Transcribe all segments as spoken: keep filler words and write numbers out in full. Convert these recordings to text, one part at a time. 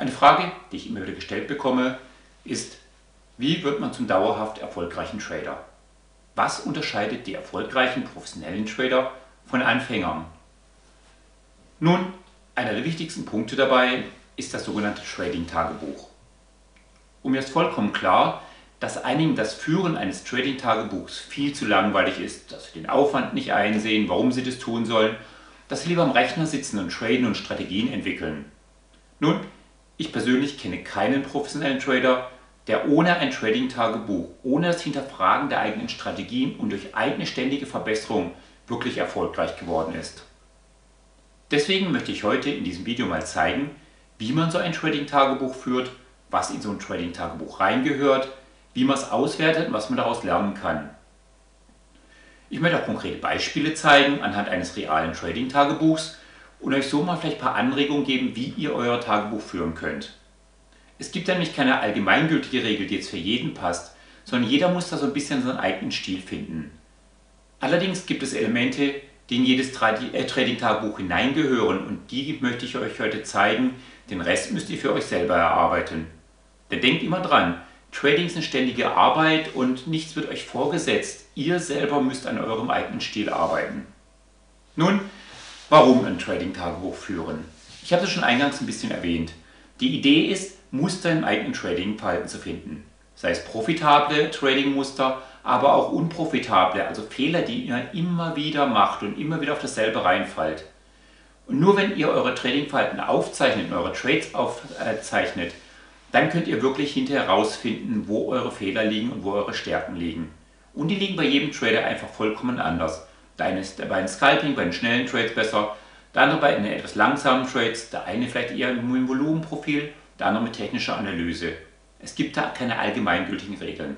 Eine Frage, die ich immer wieder gestellt bekomme, ist: Wie wird man zum dauerhaft erfolgreichen Trader? Was unterscheidet die erfolgreichen professionellen Trader von Anfängern? Nun, einer der wichtigsten Punkte dabei ist das sogenannte Trading-Tagebuch. Und mir ist vollkommen klar, dass einigen das Führen eines Trading-Tagebuchs viel zu langweilig ist, dass sie den Aufwand nicht einsehen, warum sie das tun sollen, dass sie lieber am Rechner sitzen und traden und Strategien entwickeln. Nun, ich persönlich kenne keinen professionellen Trader, der ohne ein Trading-Tagebuch, ohne das Hinterfragen der eigenen Strategien und durch eigene ständige Verbesserung wirklich erfolgreich geworden ist. Deswegen möchte ich heute in diesem Video mal zeigen, wie man so ein Trading-Tagebuch führt, was in so ein Trading-Tagebuch reingehört, wie man es auswertet und was man daraus lernen kann. Ich möchte auch konkrete Beispiele zeigen anhand eines realen Trading-Tagebuchs und euch so mal vielleicht ein paar Anregungen geben, wie ihr euer Tagebuch führen könnt. Es gibt nämlich keine allgemeingültige Regel, die jetzt für jeden passt, sondern jeder muss da so ein bisschen seinen eigenen Stil finden. Allerdings gibt es Elemente, die in jedes Trading-Tagebuch hineingehören, und die möchte ich euch heute zeigen. Den Rest müsst ihr für euch selber erarbeiten. Denn denkt immer dran, Trading ist eine ständige Arbeit und nichts wird euch vorgesetzt. Ihr selber müsst an eurem eigenen Stil arbeiten. Nun, warum ein Trading-Tagebuch führen? Ich habe es schon eingangs ein bisschen erwähnt. Die Idee ist, Muster im eigenen Trading-Verhalten zu finden. Sei es profitable Trading-Muster, aber auch unprofitable, also Fehler, die ihr immer wieder macht und immer wieder auf dasselbe reinfallt. Und nur wenn ihr eure Trading-Verhalten aufzeichnet und eure Trades aufzeichnet, dann könnt ihr wirklich hinterher herausfinden, wo eure Fehler liegen und wo eure Stärken liegen. Und die liegen bei jedem Trader einfach vollkommen anders. Der eine ist bei den Scalping, bei den schnellen Trades besser, der andere bei den etwas langsamen Trades, der eine vielleicht eher im Volumenprofil, der andere mit technischer Analyse. Es gibt da keine allgemeingültigen Regeln.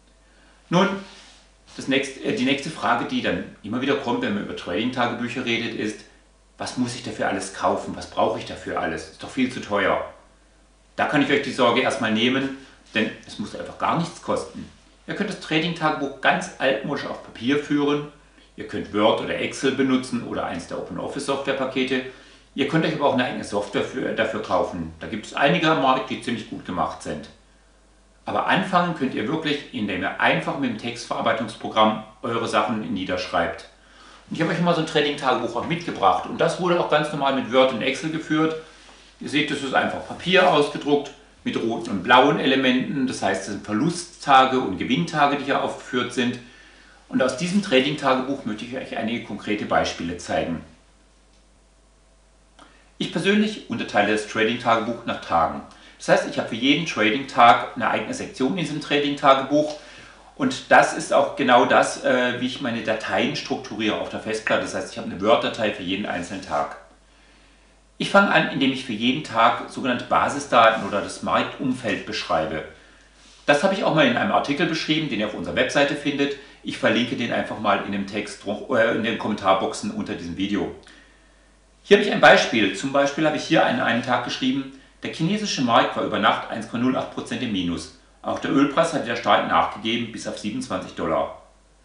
Nun, das nächste, äh, die nächste Frage, die dann immer wieder kommt, wenn man über Trading-Tagebücher redet, ist: Was muss ich dafür alles kaufen? Was brauche ich dafür alles? Ist doch viel zu teuer. Da kann ich euch die Sorge erstmal nehmen, denn es muss einfach gar nichts kosten. Ihr könnt das Trading-Tagebuch ganz altmodisch auf Papier führen. Ihr könnt Word oder Excel benutzen oder eins der OpenOffice-Software-Pakete. Ihr könnt euch aber auch eine eigene Software für, dafür kaufen. Da gibt es einige am Markt, die ziemlich gut gemacht sind. Aber anfangen könnt ihr wirklich, indem ihr einfach mit dem Textverarbeitungsprogramm eure Sachen niederschreibt. Und ich habe euch mal so ein Trading-Tagebuch auch mitgebracht, und das wurde auch ganz normal mit Word und Excel geführt. Ihr seht, das ist einfach Papier ausgedruckt mit roten und blauen Elementen. Das heißt, das sind Verlusttage und Gewinntage, die hier aufgeführt sind. Und aus diesem Trading-Tagebuch möchte ich euch einige konkrete Beispiele zeigen. Ich persönlich unterteile das Trading-Tagebuch nach Tagen. Das heißt, ich habe für jeden Trading-Tag eine eigene Sektion in diesem Trading-Tagebuch. Und das ist auch genau das, wie ich meine Dateien strukturiere auf der Festplatte. Das heißt, ich habe eine Word-Datei für jeden einzelnen Tag. Ich fange an, indem ich für jeden Tag sogenannte Basisdaten oder das Marktumfeld beschreibe. Das habe ich auch mal in einem Artikel beschrieben, den ihr auf unserer Webseite findet. Ich verlinke den einfach mal in dem Text, äh, in den Kommentarboxen unter diesem Video. Hier habe ich ein Beispiel. Zum Beispiel habe ich hier an einem Tag geschrieben: Der chinesische Markt war über Nacht eins Komma null acht Prozent im Minus. Auch der Ölpreis hat wieder stark nachgegeben, bis auf siebenundzwanzig Dollar.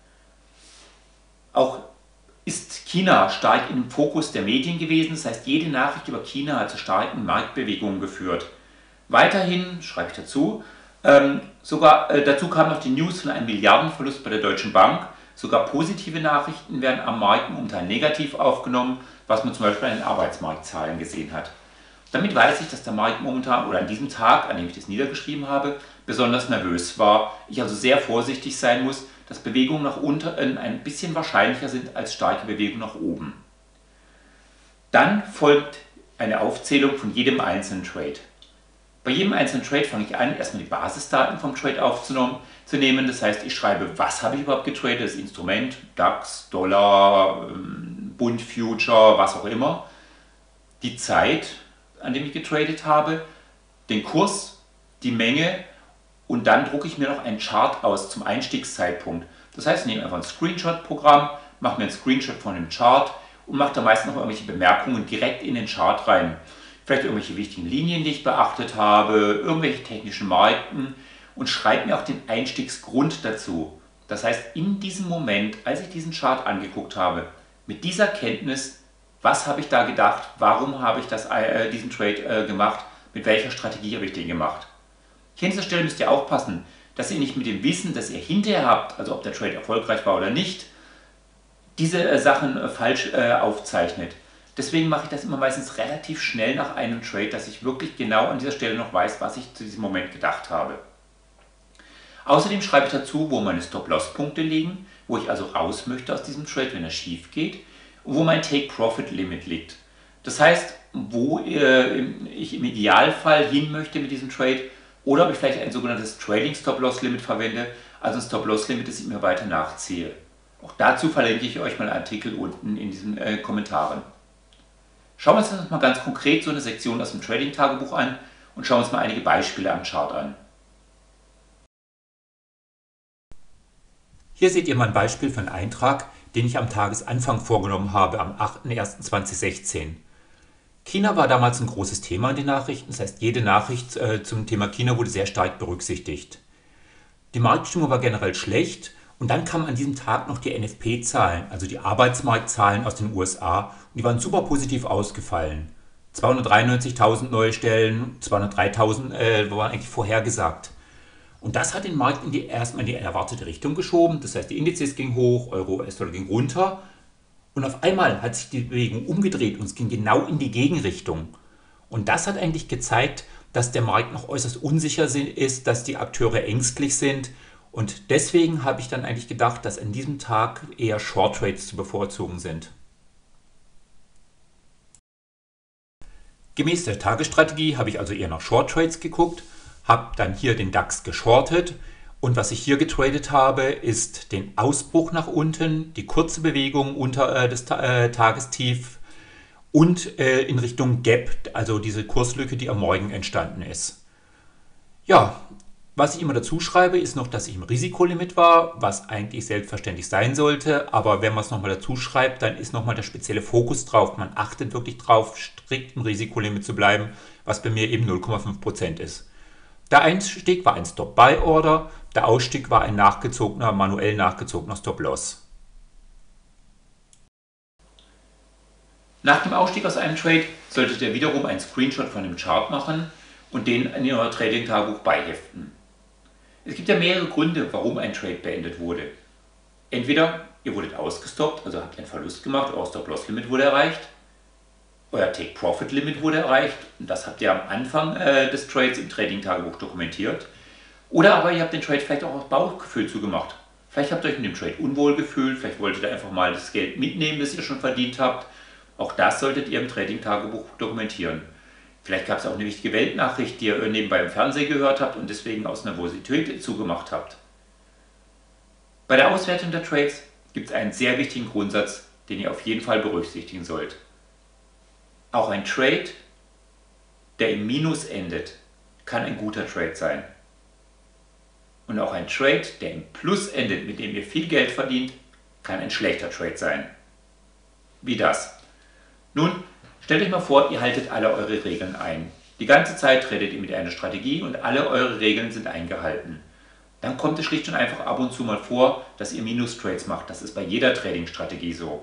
Auch ist China stark im Fokus der Medien gewesen, das heißt, jede Nachricht über China hat zu starken Marktbewegungen geführt. Weiterhin, schreibe ich dazu, ähm, sogar äh, dazu kam noch die News von einem Milliardenverlust bei der Deutschen Bank. Sogar positive Nachrichten werden am Markt momentan negativ aufgenommen, was man zum Beispiel an den Arbeitsmarktzahlen gesehen hat. Damit weiß ich, dass der Markt momentan oder an diesem Tag, an dem ich das niedergeschrieben habe, besonders nervös war. Ich also sehr vorsichtig sein muss, dass Bewegungen nach unten ein bisschen wahrscheinlicher sind als starke Bewegungen nach oben. Dann folgt eine Aufzählung von jedem einzelnen Trade. Bei jedem einzelnen Trade fange ich an, erstmal die Basisdaten vom Trade aufzunehmen. Das heißt, ich schreibe, was habe ich überhaupt getradet, das Instrument, DAX, Dollar, Bund, Future, was auch immer. Die Zeit, an dem ich getradet habe, den Kurs, die Menge, und dann drucke ich mir noch einen Chart aus zum Einstiegszeitpunkt. Das heißt, ich nehme einfach ein Screenshot-Programm, mache mir einen Screenshot von dem Chart und mache da meist noch irgendwelche Bemerkungen direkt in den Chart rein. Vielleicht irgendwelche wichtigen Linien, die ich beachtet habe, irgendwelche technischen Marken, und schreibe mir auch den Einstiegsgrund dazu. Das heißt, in diesem Moment, als ich diesen Chart angeguckt habe, mit dieser Kenntnis, was habe ich da gedacht, warum habe ich das, äh, diesen Trade äh, gemacht, mit welcher Strategie habe ich den gemacht. Hier an dieser Stelle müsst ihr aufpassen, dass ihr nicht mit dem Wissen, das ihr hinterher habt, also ob der Trade erfolgreich war oder nicht, diese äh, Sachen äh, falsch äh, aufzeichnet. Deswegen mache ich das immer meistens relativ schnell nach einem Trade, dass ich wirklich genau an dieser Stelle noch weiß, was ich zu diesem Moment gedacht habe. Außerdem schreibe ich dazu, wo meine Stop-Loss-Punkte liegen, wo ich also raus möchte aus diesem Trade, wenn er schief geht, und wo mein Take-Profit-Limit liegt. Das heißt, wo äh, ich im Idealfall hin möchte mit diesem Trade oder ob ich vielleicht ein sogenanntes Trading Stop-Loss-Limit verwende, also ein Stop-Loss-Limit, das ich mir weiter nachziehe. Auch dazu verlinke ich euch mal einen Artikel unten in diesen äh, Kommentaren. Schauen wir uns jetzt mal ganz konkret so eine Sektion aus dem Trading-Tagebuch an und schauen uns mal einige Beispiele am Chart an. Hier seht ihr mal ein Beispiel für einen Eintrag, den ich am Tagesanfang vorgenommen habe, am achter erster zweitausendsechzehn. China war damals ein großes Thema in den Nachrichten, das heißt, jede Nachricht äh, zum Thema China wurde sehr stark berücksichtigt. Die Marktstimmung war generell schlecht und dann kamen an diesem Tag noch die N F P-Zahlen, also die Arbeitsmarktzahlen aus den U S A, und die waren super positiv ausgefallen. zweihundertdreiundneunzigtausend neue Stellen, zweihundertdreitausend äh, waren eigentlich vorhergesagt. Und das hat den Markt in die, erstmal in die erwartete Richtung geschoben. Das heißt, die Indizes gingen hoch, Euro, U S-Dollar ging runter. Und auf einmal hat sich die Bewegung umgedreht und es ging genau in die Gegenrichtung. Und das hat eigentlich gezeigt, dass der Markt noch äußerst unsicher ist, dass die Akteure ängstlich sind. Und deswegen habe ich dann eigentlich gedacht, dass an diesem Tag eher Short Trades zu bevorzugen sind. Gemäß der Tagesstrategie habe ich also eher nach Short Trades geguckt, habe dann hier den DAX geschortet und was ich hier getradet habe, ist den Ausbruch nach unten, die kurze Bewegung unter äh, das Ta äh, Tagestief und äh, in Richtung Gap, also diese Kurslücke, die am Morgen entstanden ist. Ja, was ich immer dazu schreibe, ist noch, dass ich im Risikolimit war, was eigentlich selbstverständlich sein sollte, aber wenn man es nochmal dazu schreibt, dann ist nochmal der spezielle Fokus drauf. Man achtet wirklich drauf, strikt im Risikolimit zu bleiben, was bei mir eben null Komma fünf Prozent ist. Der Einstieg war ein Stop-Buy-Order, der Ausstieg war ein nachgezogener, manuell nachgezogener Stop-Loss. Nach dem Ausstieg aus einem Trade solltet ihr wiederum einen Screenshot von dem Chart machen und den in euer Trading-Tagebuch beiheften. Es gibt ja mehrere Gründe, warum ein Trade beendet wurde. Entweder ihr wurdet ausgestoppt, also habt einen Verlust gemacht, euer Stop-Loss-Limit wurde erreicht. Euer Take-Profit-Limit wurde erreicht und das habt ihr am Anfang äh, des Trades im Trading-Tagebuch dokumentiert. Oder aber ihr habt den Trade vielleicht auch aus Bauchgefühl zugemacht. Vielleicht habt ihr euch in dem Trade unwohl gefühlt, vielleicht wolltet ihr einfach mal das Geld mitnehmen, das ihr schon verdient habt. Auch das solltet ihr im Trading-Tagebuch dokumentieren. Vielleicht gab es auch eine wichtige Weltnachricht, die ihr nebenbei im Fernsehen gehört habt und deswegen aus Nervosität zugemacht habt. Bei der Auswertung der Trades gibt es einen sehr wichtigen Grundsatz, den ihr auf jeden Fall berücksichtigen sollt. Auch ein Trade, der im Minus endet, kann ein guter Trade sein. Und auch ein Trade, der im Plus endet, mit dem ihr viel Geld verdient, kann ein schlechter Trade sein. Wie das? Nun, stellt euch mal vor, ihr haltet alle eure Regeln ein. Die ganze Zeit tradet ihr mit einer Strategie und alle eure Regeln sind eingehalten. Dann kommt es schlicht und einfach ab und zu mal vor, dass ihr Minus-Trades macht. Das ist bei jeder Trading-Strategie so.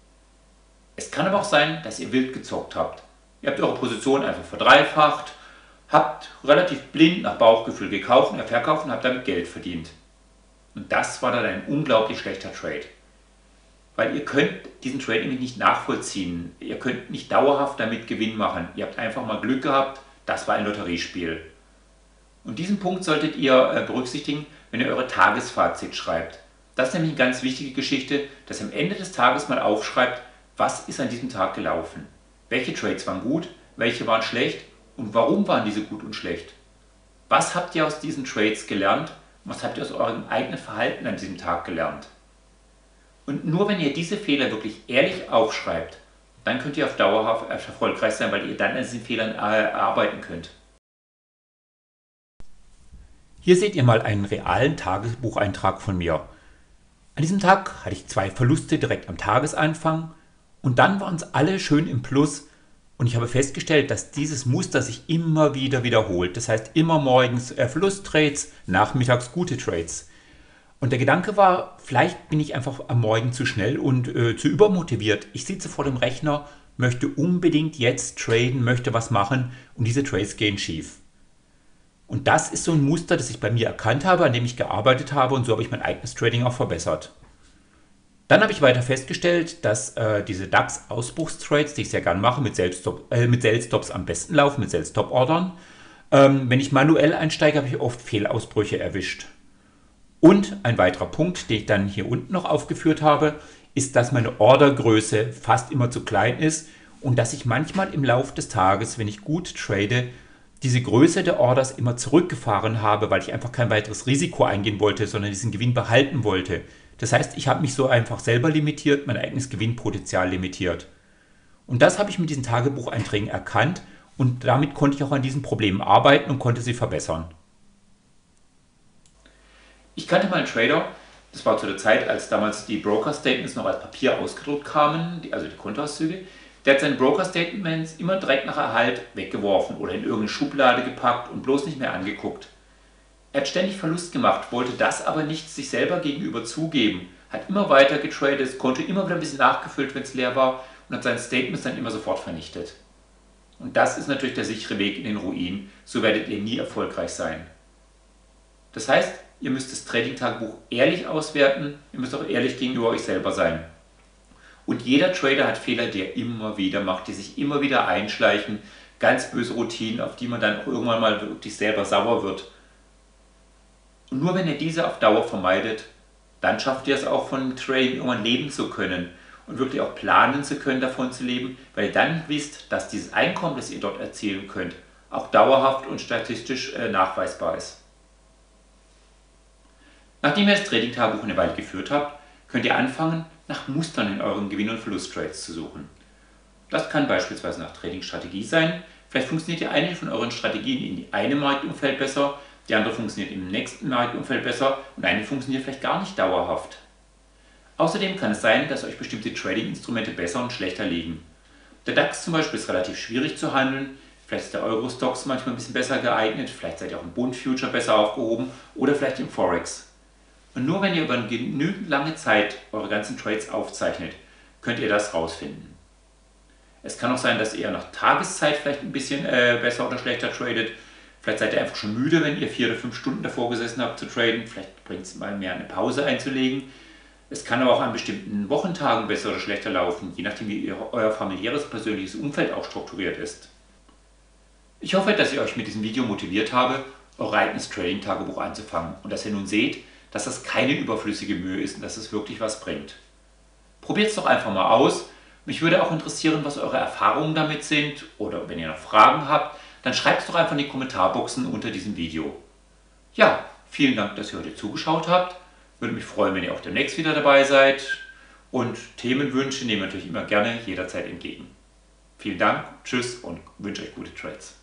Es kann aber auch sein, dass ihr wild gezockt habt. Ihr habt eure Position einfach verdreifacht, habt relativ blind nach Bauchgefühl gekauft und verkauft und habt damit Geld verdient. Und das war dann ein unglaublich schlechter Trade. Weil ihr könnt diesen Trade nämlich nicht nachvollziehen. Ihr könnt nicht dauerhaft damit Gewinn machen. Ihr habt einfach mal Glück gehabt, das war ein Lotteriespiel. Und diesen Punkt solltet ihr berücksichtigen, wenn ihr eure Tagesfazit schreibt. Das ist nämlich eine ganz wichtige Geschichte, dass ihr am Ende des Tages mal aufschreibt, was ist an diesem Tag gelaufen? Welche Trades waren gut, welche waren schlecht und warum waren diese gut und schlecht? Was habt ihr aus diesen Trades gelernt? Was habt ihr aus eurem eigenen Verhalten an diesem Tag gelernt? Und nur wenn ihr diese Fehler wirklich ehrlich aufschreibt, dann könnt ihr auf Dauer erfolgreich sein, weil ihr dann an diesen Fehlern arbeiten könnt. Hier seht ihr mal einen realen Tagesbucheintrag von mir. An diesem Tag hatte ich zwei Verluste direkt am Tagesanfang und dann waren es alle schön im Plus und ich habe festgestellt, dass dieses Muster sich immer wieder wiederholt. Das heißt immer morgens äh, Verlusttrades, nachmittags gute Trades. Und der Gedanke war, vielleicht bin ich einfach am Morgen zu schnell und äh, zu übermotiviert. Ich sitze vor dem Rechner, möchte unbedingt jetzt traden, möchte was machen und diese Trades gehen schief. Und das ist so ein Muster, das ich bei mir erkannt habe, an dem ich gearbeitet habe und so habe ich mein eigenes Trading auch verbessert. Dann habe ich weiter festgestellt, dass äh, diese DAX-Ausbruchstrades, die ich sehr gerne mache, mit Sell-Stop, äh, mit Sell-Stops am besten laufen, mit Sell-Stop-Ordern. Ähm, wenn ich manuell einsteige, habe ich oft Fehlausbrüche erwischt. Und ein weiterer Punkt, den ich dann hier unten noch aufgeführt habe, ist, dass meine Ordergröße fast immer zu klein ist und dass ich manchmal im Laufe des Tages, wenn ich gut trade, diese Größe der Orders immer zurückgefahren habe, weil ich einfach kein weiteres Risiko eingehen wollte, sondern diesen Gewinn behalten wollte. Das heißt, ich habe mich so einfach selber limitiert, mein eigenes Gewinnpotenzial limitiert. Und das habe ich mit diesen Tagebucheinträgen erkannt und damit konnte ich auch an diesen Problemen arbeiten und konnte sie verbessern. Ich kannte mal einen Trader, das war zu der Zeit, als damals die Broker-Statements noch als Papier ausgedruckt kamen, also die Kontoauszüge. Der hat seine Broker-Statements immer direkt nach Erhalt weggeworfen oder in irgendeine Schublade gepackt und bloß nicht mehr angeguckt. Er hat ständig Verlust gemacht, wollte das aber nicht sich selber gegenüber zugeben, hat immer weiter getradet, das Konto immer wieder ein bisschen nachgefüllt, wenn es leer war und hat seine Statements dann immer sofort vernichtet. Und das ist natürlich der sichere Weg in den Ruin, so werdet ihr nie erfolgreich sein. Das heißt, ihr müsst das Trading-Tagebuch ehrlich auswerten, ihr müsst auch ehrlich gegenüber euch selber sein. Und jeder Trader hat Fehler, die er immer wieder macht, die sich immer wieder einschleichen, ganz böse Routinen, auf die man dann auch irgendwann mal wirklich selber sauer wird. Und nur wenn ihr diese auf Dauer vermeidet, dann schafft ihr es auch von Trading irgendwann leben zu können und wirklich auch planen zu können, davon zu leben, weil ihr dann wisst, dass dieses Einkommen, das ihr dort erzielen könnt, auch dauerhaft und statistisch äh, nachweisbar ist. Nachdem ihr das Trading-Tagebuch eine Weile geführt habt, könnt ihr anfangen, nach Mustern in euren Gewinn- und Verlusttrades zu suchen. Das kann beispielsweise nach Trading-Strategie sein. Vielleicht funktioniert die eine von euren Strategien in die eine Marktumfeld besser, die andere funktioniert im nächsten Marktumfeld besser und eine funktioniert vielleicht gar nicht dauerhaft. Außerdem kann es sein, dass euch bestimmte Trading-Instrumente besser und schlechter liegen. Der DAX zum Beispiel ist relativ schwierig zu handeln, vielleicht ist der Euro-Stoxx manchmal ein bisschen besser geeignet, vielleicht seid ihr auch im Bund-Future besser aufgehoben oder vielleicht im Forex. Und nur wenn ihr über eine genügend lange Zeit eure ganzen Trades aufzeichnet, könnt ihr das rausfinden. Es kann auch sein, dass ihr nach Tageszeit vielleicht ein bisschen äh, besser oder schlechter tradet. Vielleicht seid ihr einfach schon müde, wenn ihr vier oder fünf Stunden davor gesessen habt zu traden. Vielleicht bringt es mal mehr, eine Pause einzulegen. Es kann aber auch an bestimmten Wochentagen besser oder schlechter laufen, je nachdem wie ihr, euer familiäres, persönliches Umfeld auch strukturiert ist. Ich hoffe, dass ich euch mit diesem Video motiviert habe, euer eigenes Trading-Tagebuch anzufangen und dass ihr nun seht, dass das keine überflüssige Mühe ist und dass es wirklich was bringt. Probiert es doch einfach mal aus. Mich würde auch interessieren, was eure Erfahrungen damit sind oder wenn ihr noch Fragen habt, dann schreibt es doch einfach in die Kommentarboxen unter diesem Video. Ja, vielen Dank, dass ihr heute zugeschaut habt. Würde mich freuen, wenn ihr auch demnächst wieder dabei seid und Themenwünsche nehmen wir natürlich immer gerne jederzeit entgegen. Vielen Dank, tschüss und wünsche euch gute Trades.